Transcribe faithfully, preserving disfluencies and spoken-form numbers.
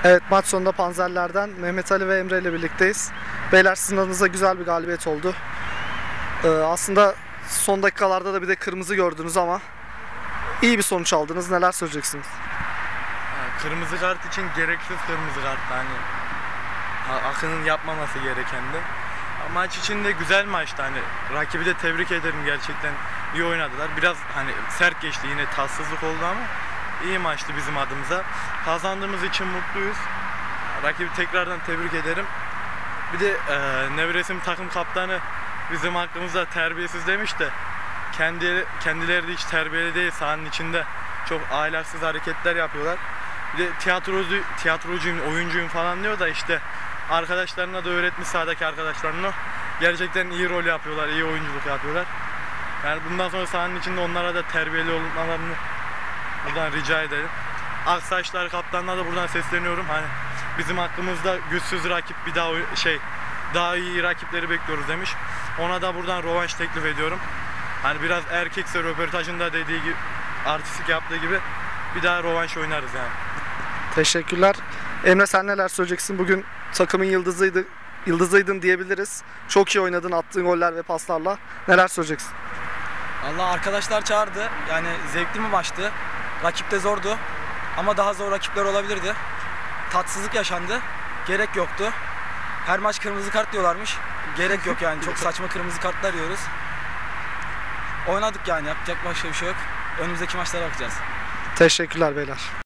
Evet, maç sonunda Panzerler'den Mehmet Ali ve Emre ile birlikteyiz. Beyler, sizin adınıza güzel bir galibiyet oldu. Ee, aslında son dakikalarda da bir de kırmızı gördünüz ama iyi bir sonuç aldınız. Neler söyleyeceksiniz? Ha, kırmızı kart için gereksiz kırmızı kart. Hani Akın'ın yapmaması gerekendi. Maç için de güzel maçtı. Hani rakibi de tebrik ederim, gerçekten iyi oynadılar. Biraz hani sert geçti, yine tatsızlık oldu ama iyi maçtı bizim adımıza. Kazandığımız için mutluyuz. Rakibi tekrardan tebrik ederim. Bir de e, Nevresim takım kaptanı bizim hakkımızda terbiyesiz demiş de kendileri, kendileri de hiç terbiyeli değil, sahanın içinde çok ahlaksız hareketler yapıyorlar. Bir de tiyatrocu, tiyatrocuyum, oyuncuyum falan diyor da işte arkadaşlarına da öğretmiş, sahadaki arkadaşlarına. Gerçekten iyi rol yapıyorlar, iyi oyunculuk yapıyorlar. Yani bundan sonra sahanın içinde onlara da terbiyeli olmalarını buradan rica edelim. Aksaçlar kaptanına da buradan sesleniyorum. Hani bizim hakkımızda güçsüz rakip, bir daha şey daha iyi rakipleri bekliyoruz demiş. Ona da buradan rövanş teklif ediyorum. Hani biraz erkekse röportajında dediği gibi, artistik yaptığı gibi bir daha rövanş oynarız yani. Teşekkürler. Emre, sen neler söyleyeceksin? Bugün takımın yıldızıydı, yıldızıydın diyebiliriz. Çok iyi oynadın, attığın goller ve paslarla. Neler söyleyeceksin? Allah, arkadaşlar çağırdı. Yani zevkli bir maçtı. Rakip de zordu. Ama daha zor rakipler olabilirdi. Tatsızlık yaşandı. Gerek yoktu. Her maç kırmızı kart diyorlarmış. Gerek yok yani. Çok saçma kırmızı kartlar yiyoruz. Oynadık yani. Yapacak başka bir şey yok. Önümüzdeki maçlara bakacağız. Teşekkürler beyler.